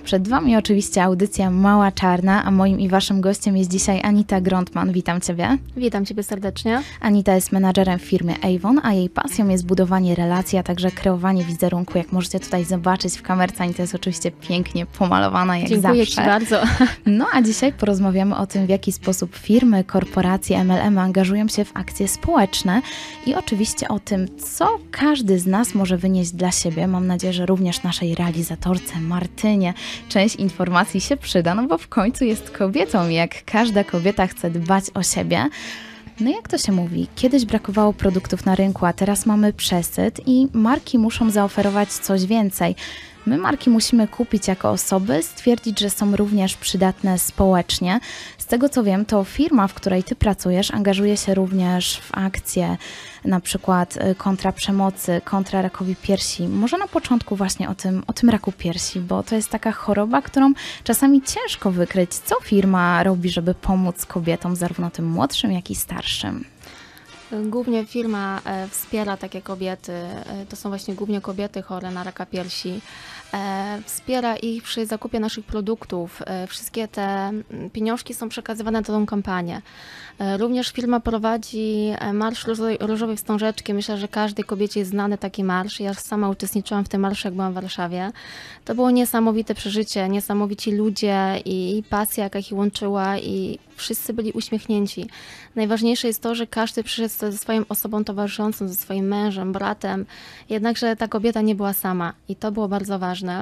Przed Wami oczywiście audycja Mała Czarna, a moim i Waszym gościem jest dzisiaj Anita Grądman. Witam Ciebie. Witam Ciebie serdecznie. Anita jest menadżerem w firmie Avon, a jej pasją jest budowanie relacji, a także kreowanie wizerunku. Jak możecie tutaj zobaczyć w kamerce, Anita jest oczywiście pięknie pomalowana jak Dziękuję zawsze. Ci bardzo. No a dzisiaj porozmawiamy o tym, w jaki sposób firmy, korporacje, MLM angażują się w akcje społeczne i oczywiście o tym, co każdy z nas może wynieść dla siebie. Mam nadzieję, że również naszej realizatorce Martynie część informacji się przyda, no bo w końcu jest kobietą i jak każda kobieta chce dbać o siebie. No jak to się mówi, kiedyś brakowało produktów na rynku, a teraz mamy przesyt i marki muszą zaoferować coś więcej. My marki musimy kupić jako osoby, stwierdzić, że są również przydatne społecznie. Z tego co wiem, to firma, w której Ty pracujesz, angażuje się również w akcje, na przykład kontra przemocy, kontra rakowi piersi. Może na początku właśnie o tym raku piersi, bo to jest taka choroba, którą czasami ciężko wykryć. Co firma robi, żeby pomóc kobietom, zarówno tym młodszym, jak i starszym? Głównie firma wspiera takie kobiety, to są właśnie głównie kobiety chore na raka piersi. Wspiera ich przy zakupie naszych produktów. Wszystkie te pieniążki są przekazywane na tą kampanię. Również firma prowadzi Marsz Różowej Wstążeczki. Myślę, że każdej kobiecie jest znany taki marsz. Ja sama uczestniczyłam w tym marszu, jak byłam w Warszawie. To było niesamowite przeżycie, niesamowici ludzie i pasja, jaka ich łączyła i wszyscy byli uśmiechnięci. Najważniejsze jest to, że każdy przyszedł ze swoją osobą towarzyszącą, ze swoim mężem, bratem, jednakże ta kobieta nie była sama i to było bardzo ważne.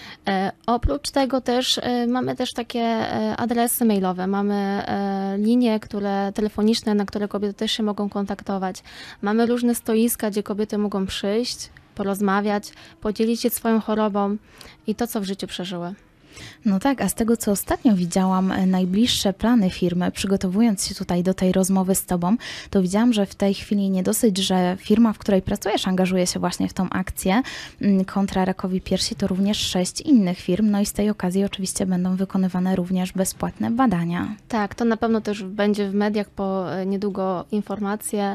Oprócz tego też mamy też takie adresy mailowe, mamy linie telefoniczne, na które kobiety też się mogą kontaktować. Mamy różne stoiska, gdzie kobiety mogą przyjść, porozmawiać, podzielić się swoją chorobą i to, co w życiu przeżyły. No tak, a z tego, co ostatnio widziałam, najbliższe plany firmy, przygotowując się tutaj do tej rozmowy z Tobą, to widziałam, że w tej chwili nie dosyć, że firma, w której pracujesz, angażuje się właśnie w tą akcję kontra rakowi piersi, to również 6 innych firm, no i z tej okazji oczywiście będą wykonywane również bezpłatne badania. Tak, to na pewno też będzie w mediach po niedługo informacje,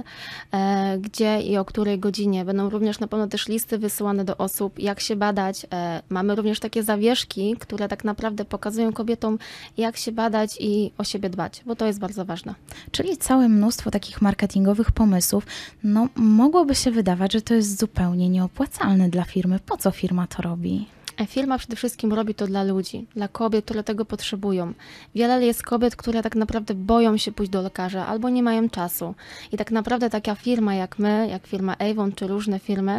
gdzie i o której godzinie. Będą również na pewno też listy wysyłane do osób, jak się badać. Mamy również takie zawieszki, które tak naprawdę pokazują kobietom, jak się badać i o siebie dbać, bo to jest bardzo ważne. Czyli całe mnóstwo takich marketingowych pomysłów. No, mogłoby się wydawać, że to jest zupełnie nieopłacalne dla firmy. Po co firma to robi? Firma przede wszystkim robi to dla ludzi, dla kobiet, które tego potrzebują. Wiele jest kobiet, które tak naprawdę boją się pójść do lekarza albo nie mają czasu. I tak naprawdę taka firma jak my, jak firma Avon czy różne firmy,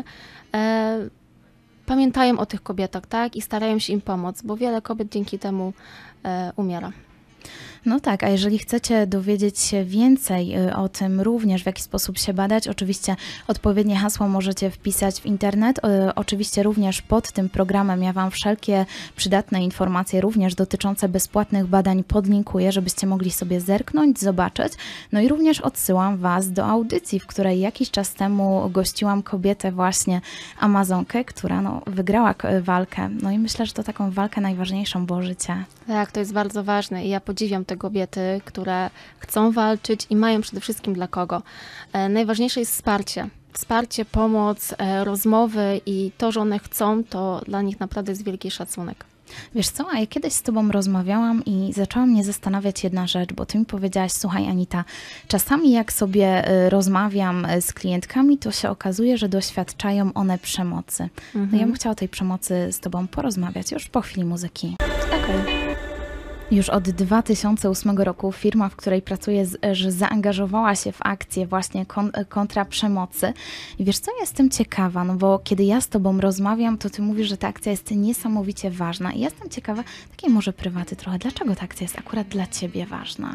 pamiętają o tych kobietach, tak? I starają się im pomóc, bo wiele kobiet dzięki temu umiera. No tak, a jeżeli chcecie dowiedzieć się więcej o tym również, w jaki sposób się badać, oczywiście odpowiednie hasło możecie wpisać w internet. Oczywiście również pod tym programem ja Wam wszelkie przydatne informacje, również dotyczące bezpłatnych badań podlinkuję, żebyście mogli sobie zerknąć, zobaczyć. No i również odsyłam Was do audycji, w której jakiś czas temu gościłam kobietę właśnie, Amazonkę, która wygrała walkę. No i myślę, że to taką walkę najważniejszą było życie. Tak, to jest bardzo ważne i ja podziwiam te kobiety, które chcą walczyć i mają przede wszystkim dla kogo. Najważniejsze jest wsparcie. Wsparcie, pomoc, rozmowy i to, że one chcą, to dla nich naprawdę jest wielki szacunek. Wiesz co, a ja kiedyś z Tobą rozmawiałam i zaczęła mnie zastanawiać jedna rzecz, bo Ty mi powiedziałaś, słuchaj Anita, czasami jak sobie rozmawiam z klientkami, to się okazuje, że doświadczają one przemocy. No ja bym chciała o tej przemocy z Tobą porozmawiać już po chwili muzyki. Okej. Już od 2008 roku firma, w której pracuję, zaangażowała się w akcję właśnie kontra przemocy. I wiesz co, jestem ciekawa, no bo kiedy ja z Tobą rozmawiam, to Ty mówisz, że ta akcja jest niesamowicie ważna. I jestem ciekawa, takiej może prywaty trochę, dlaczego ta akcja jest akurat dla Ciebie ważna?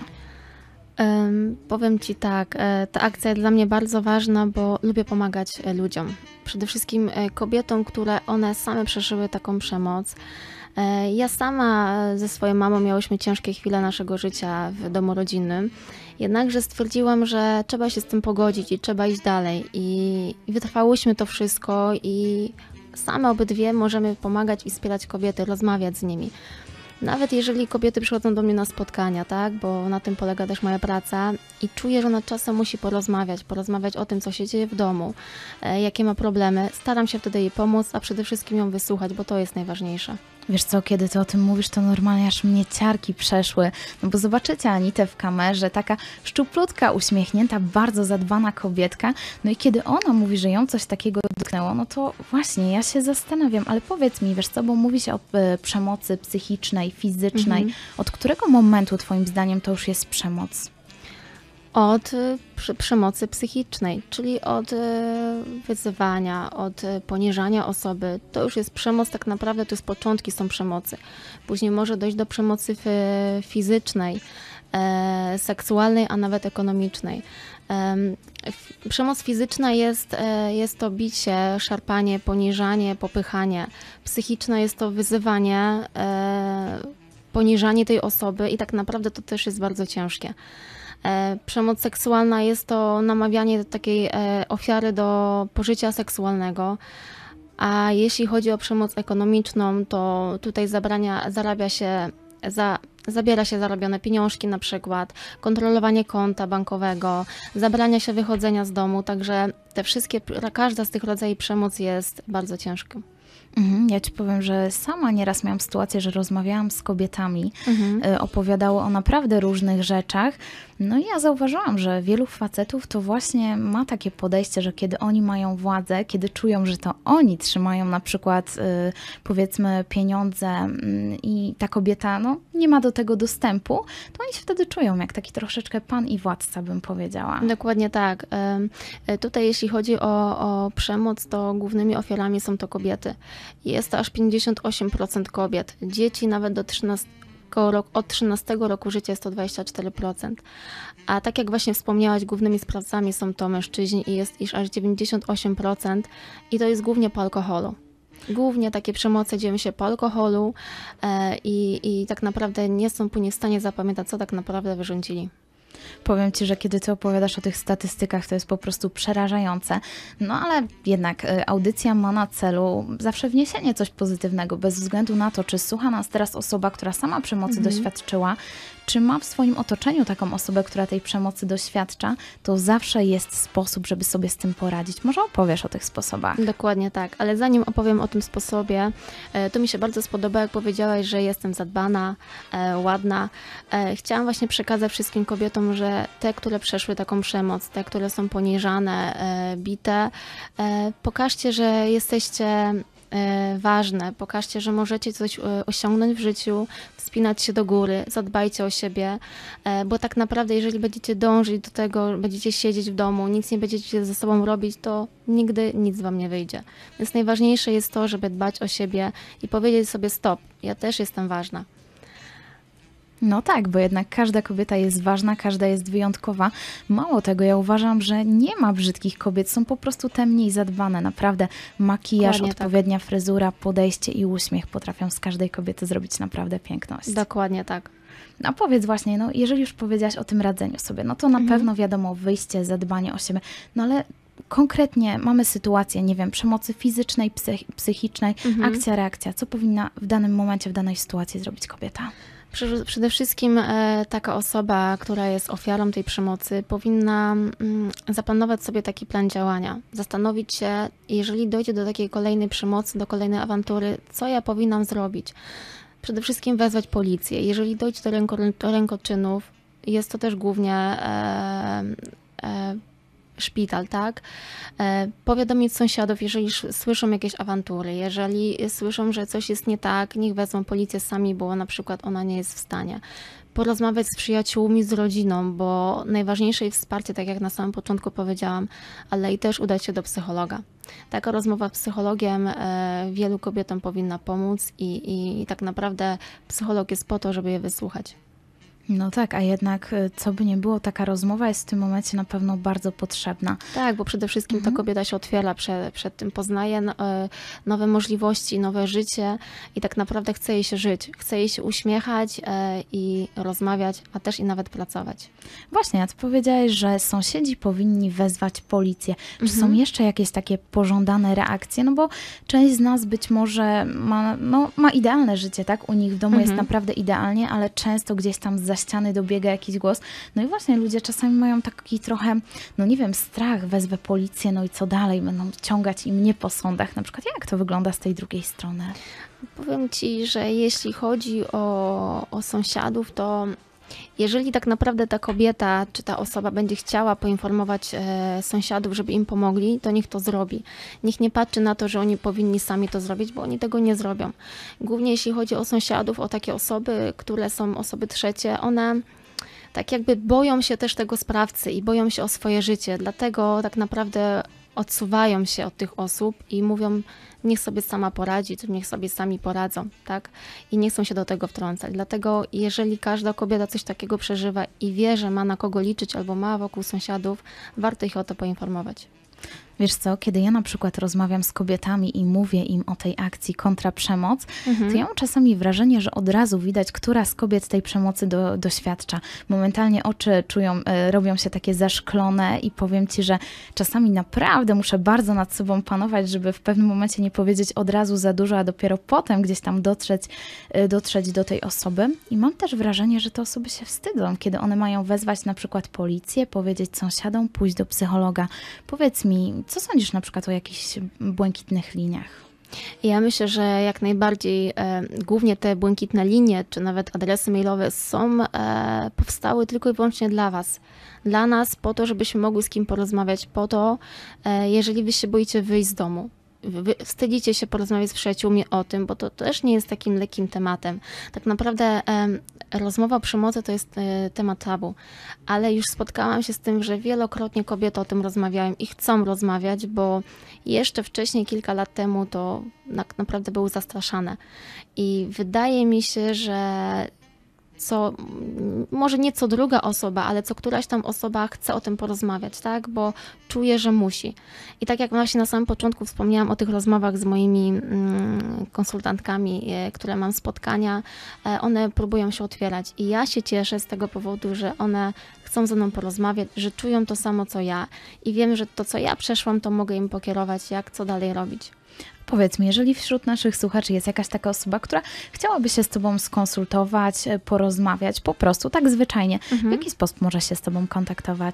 Powiem Ci tak, ta akcja jest dla mnie bardzo ważna, bo lubię pomagać ludziom. Przede wszystkim kobietom, które one same przeżyły taką przemoc. Ja sama ze swoją mamą miałyśmy ciężkie chwile naszego życia w domu rodzinnym, jednakże stwierdziłam, że trzeba się z tym pogodzić i trzeba iść dalej i wytrwałyśmy to wszystko i same obydwie możemy pomagać i wspierać kobiety, rozmawiać z nimi. Nawet jeżeli kobiety przychodzą do mnie na spotkania, tak, bo na tym polega też moja praca i czuję, że ona czasem musi porozmawiać o tym, co się dzieje w domu, jakie ma problemy. Staram się wtedy jej pomóc, a przede wszystkim ją wysłuchać, bo to jest najważniejsze. Wiesz co, kiedy ty o tym mówisz, to normalnie aż mnie ciarki przeszły, no bo zobaczycie Anitę w kamerze, taka szczuplutka, uśmiechnięta, bardzo zadbana kobietka, no i kiedy ona mówi, że ją coś takiego dotknęło, no to właśnie ja się zastanawiam, ale powiedz mi, wiesz co, bo mówi się o przemocy psychicznej, fizycznej, od którego momentu twoim zdaniem to już jest przemoc? Od przemocy psychicznej, czyli od wyzywania, od poniżania osoby. To już jest przemoc, tak naprawdę to jest początki są przemocy. Później może dojść do przemocy fizycznej, seksualnej, a nawet ekonomicznej. Przemoc fizyczna jest to bicie, szarpanie, poniżanie, popychanie. Psychiczna jest to wyzywanie, poniżanie tej osoby i tak naprawdę to też jest bardzo ciężkie. Przemoc seksualna jest to namawianie takiej ofiary do pożycia seksualnego, a jeśli chodzi o przemoc ekonomiczną, to tutaj zabiera się zarobione pieniążki na przykład, kontrolowanie konta bankowego, zabrania się wychodzenia z domu, także każda z tych rodzajów przemocy jest bardzo ciężka. Ja ci powiem, że sama nieraz miałam sytuację, że rozmawiałam z kobietami, opowiadały o naprawdę różnych rzeczach. No i ja zauważyłam, że wielu facetów to właśnie ma takie podejście, że kiedy oni mają władzę, kiedy czują, że to oni trzymają na przykład powiedzmy pieniądze i ta kobieta no, nie ma do tego dostępu, to oni się wtedy czują jak taki troszeczkę pan i władca, bym powiedziała. Dokładnie tak. Tutaj jeśli chodzi o przemoc, to głównymi ofiarami są to kobiety. Jest to aż 58% kobiet. Dzieci nawet od 13 roku życia jest to 24%. A tak jak właśnie wspomniałaś, głównymi sprawcami są to mężczyźni i jest aż 98% i to jest głównie po alkoholu. Głównie takie przemoce dzieją się po alkoholu i tak naprawdę nie są później w stanie zapamiętać, co tak naprawdę wyrządzili. Powiem ci, że kiedy ty opowiadasz o tych statystykach, to jest po prostu przerażające. No ale jednak audycja ma na celu zawsze wniesienie coś pozytywnego, bez względu na to, czy słucha nas teraz osoba, która sama przemocy doświadczyła, czy ma w swoim otoczeniu taką osobę, która tej przemocy doświadcza, to zawsze jest sposób, żeby sobie z tym poradzić. Może opowiesz o tych sposobach? Dokładnie tak, ale zanim opowiem o tym sposobie, to mi się bardzo spodobało, jak powiedziałaś, że jestem zadbana, ładna. Chciałam właśnie przekazać wszystkim kobietom, że te, które przeszły taką przemoc, te, które są poniżane, bite, pokażcie, że jesteście ważne. Pokażcie, że możecie coś osiągnąć w życiu, wspinać się do góry, zadbajcie o siebie, bo tak naprawdę jeżeli będziecie dążyć do tego, będziecie siedzieć w domu, nic nie będziecie ze sobą robić, to nigdy nic wam nie wyjdzie. Więc najważniejsze jest to, żeby dbać o siebie i powiedzieć sobie stop, ja też jestem ważna. No tak, bo jednak każda kobieta jest ważna, każda jest wyjątkowa. Mało tego, ja uważam, że nie ma brzydkich kobiet, są po prostu te mniej zadbane. Naprawdę makijaż, Dokładnie odpowiednia fryzura, podejście i uśmiech potrafią z każdej kobiety zrobić naprawdę piękność. Dokładnie tak. No powiedz właśnie, no jeżeli już powiedziałaś o tym radzeniu sobie, no to na pewno wiadomo wyjście, zadbanie o siebie, no ale konkretnie mamy sytuację, nie wiem, przemocy fizycznej, psychicznej, akcja, reakcja. Co powinna w danym momencie, w danej sytuacji zrobić kobieta? Przede wszystkim taka osoba, która jest ofiarą tej przemocy, powinna zaplanować sobie taki plan działania. Zastanowić się, jeżeli dojdzie do takiej kolejnej przemocy, do kolejnej awantury, co ja powinnam zrobić. Przede wszystkim wezwać policję. Jeżeli dojdzie do rękoczynów, jest to też głównie szpital, tak? Powiadomić sąsiadów, jeżeli słyszą jakieś awantury, jeżeli słyszą, że coś jest nie tak, niech wezmą policję sami, bo na przykład ona nie jest w stanie. Porozmawiać z przyjaciółmi, z rodziną, bo najważniejsze jest wsparcie, tak jak na samym początku powiedziałam, ale i też udać się do psychologa. Taka rozmowa z psychologiem wielu kobietom powinna pomóc i tak naprawdę psycholog jest po to, żeby je wysłuchać. No tak, a jednak co by nie było, taka rozmowa jest w tym momencie na pewno bardzo potrzebna. Tak, bo przede wszystkim ta kobieta się otwiera przed tym, poznaje nowe możliwości, nowe życie i tak naprawdę chce jej się żyć, chce jej się uśmiechać i rozmawiać, a też i nawet pracować. Właśnie, a ty powiedziałeś, że sąsiedzi powinni wezwać policję. Czy są jeszcze jakieś takie pożądane reakcje? No bo część z nas być może ma idealne życie, tak? U nich w domu jest naprawdę idealnie, ale często gdzieś tam z zza ściany dobiega jakiś głos. No i właśnie ludzie czasami mają taki trochę, no nie wiem, strach, wezwę policję, no i co dalej? Będą ciągać i mnie po sądach. Na przykład jak to wygląda z tej drugiej strony? Powiem Ci, że jeśli chodzi o sąsiadów, to jeżeli tak naprawdę ta kobieta czy ta osoba będzie chciała poinformować sąsiadów, żeby im pomogli, to niech to zrobi. Niech nie patrzy na to, że oni powinni sami to zrobić, bo oni tego nie zrobią. Głównie jeśli chodzi o sąsiadów, o takie osoby, które są osoby trzecie, one tak jakby boją się też tego sprawcy i boją się o swoje życie, dlatego tak naprawdę odsuwają się od tych osób i mówią, niech sobie sama poradzi, to niech sobie sami poradzą, tak? I nie chcą się do tego wtrącać. Dlatego jeżeli każda kobieta coś takiego przeżywa i wie, że ma na kogo liczyć albo ma wokół sąsiadów, warto ich o to poinformować. Wiesz co, kiedy ja na przykład rozmawiam z kobietami i mówię im o tej akcji kontra przemoc, to ja mam czasami wrażenie, że od razu widać, która z kobiet tej przemocy doświadcza. Momentalnie oczy robią się takie zaszklone i powiem Ci, że czasami naprawdę muszę bardzo nad sobą panować, żeby w pewnym momencie nie powiedzieć od razu za dużo, a dopiero potem gdzieś tam dotrzeć do tej osoby. I mam też wrażenie, że te osoby się wstydzą, kiedy one mają wezwać na przykład policję, powiedzieć sąsiadom, pójść do psychologa. Powiedz mi, co sądzisz na przykład o jakichś błękitnych liniach? Ja myślę, że jak najbardziej głównie te błękitne linie, czy nawet adresy mailowe powstały tylko i wyłącznie dla Was. Dla nas, po to, żebyśmy mogli z kim porozmawiać, po to, jeżeli Wy się boicie wyjść z domu. Wstydzicie się porozmawiać z przyjaciółmi o tym, bo to też nie jest takim lekkim tematem. Tak naprawdę rozmowa o przemocy to jest temat tabu, ale już spotkałam się z tym, że wielokrotnie kobiety o tym rozmawiają i chcą rozmawiać, bo jeszcze wcześniej, kilka lat temu to naprawdę były zastraszane. I wydaje mi się, że może nie co druga osoba, ale co któraś tam osoba chce o tym porozmawiać, tak? Bo czuje, że musi. I tak jak właśnie na samym początku wspomniałam o tych rozmowach z moimi konsultantkami, które mam spotkania, one próbują się otwierać i ja się cieszę z tego powodu, że one chcą ze mną porozmawiać, że czują to samo co ja i wiem, że to co ja przeszłam, to mogę im pokierować, co dalej robić. Powiedz mi, jeżeli wśród naszych słuchaczy jest jakaś taka osoba, która chciałaby się z Tobą skonsultować, porozmawiać, po prostu tak zwyczajnie, w jaki sposób może się z Tobą kontaktować?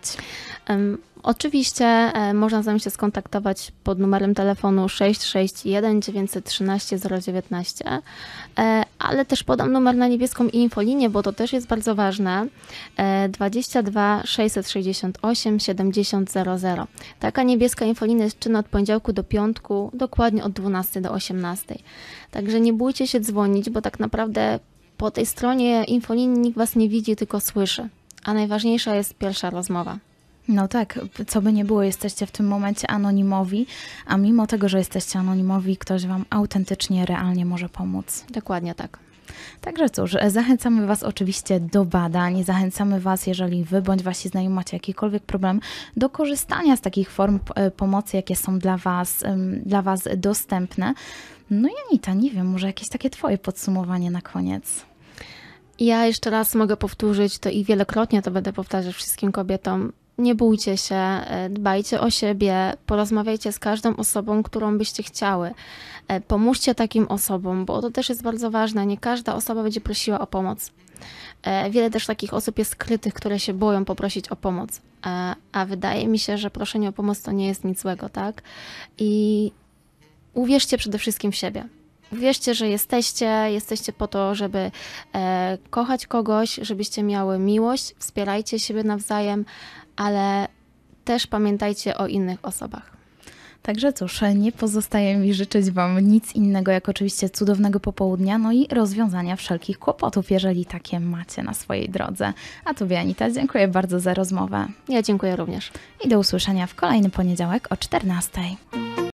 Oczywiście można z nami się skontaktować pod numerem telefonu 661 913 019, ale też podam numer na niebieską infolinię, bo to też jest bardzo ważne, 22 668 70 00. Taka niebieska infolinia jest czynna od poniedziałku do piątku, dokładnie od 12 do 18. Także nie bójcie się dzwonić, bo tak naprawdę po tej stronie infolinii nikt Was nie widzi, tylko słyszy, a najważniejsza jest pierwsza rozmowa. No tak, co by nie było, jesteście w tym momencie anonimowi, a mimo tego, że jesteście anonimowi, ktoś Wam autentycznie, realnie może pomóc. Dokładnie tak. Także cóż, zachęcamy Was oczywiście do badań, zachęcamy Was, jeżeli Wy bądź Wasi znajomi macie jakikolwiek problem, do korzystania z takich form pomocy, jakie są dla Was dostępne. No i Anita, nie wiem, może jakieś takie Twoje podsumowanie na koniec. Ja jeszcze raz mogę powtórzyć to i wielokrotnie to będę powtarzać wszystkim kobietom. Nie bójcie się, dbajcie o siebie, porozmawiajcie z każdą osobą, którą byście chciały. Pomóżcie takim osobom, bo to też jest bardzo ważne. Nie każda osoba będzie prosiła o pomoc. Wiele też takich osób jest skrytych, które się boją poprosić o pomoc. A wydaje mi się, że proszenie o pomoc to nie jest nic złego, tak? I uwierzcie przede wszystkim w siebie. Wierzcie, że jesteście po to, żeby kochać kogoś, żebyście miały miłość, wspierajcie siebie nawzajem, ale też pamiętajcie o innych osobach. Także cóż, nie pozostaje mi życzyć Wam nic innego, jak oczywiście cudownego popołudnia, no i rozwiązania wszelkich kłopotów, jeżeli takie macie na swojej drodze. A Tobie, Anita, dziękuję bardzo za rozmowę. Ja dziękuję również. I do usłyszenia w kolejny poniedziałek o 14:00.